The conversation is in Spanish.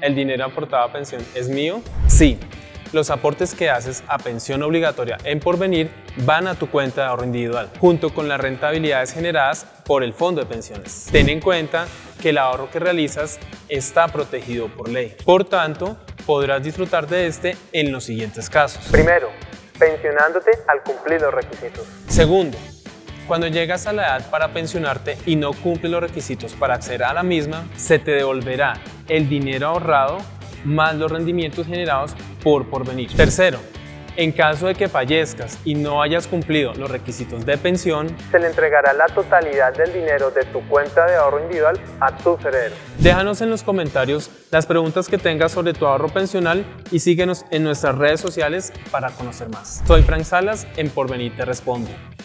¿El dinero aportado a pensión es mío? Sí. Los aportes que haces a pensión obligatoria en Porvenir van a tu cuenta de ahorro individual, junto con las rentabilidades generadas por el fondo de pensiones. Ten en cuenta que el ahorro que realizas está protegido por ley. Por tanto, podrás disfrutar de este en los siguientes casos. Primero, pensionándote al cumplir los requisitos. Segundo, cuando llegas a la edad para pensionarte y no cumples los requisitos para acceder a la misma, se te devolverá el dinero ahorrado más los rendimientos generados por Porvenir. Tercero, en caso de que fallezcas y no hayas cumplido los requisitos de pensión, se le entregará la totalidad del dinero de tu cuenta de ahorro individual a tus herederos. Déjanos en los comentarios las preguntas que tengas sobre tu ahorro pensional y síguenos en nuestras redes sociales para conocer más. Soy Frank Salas, en Porvenir te respondo.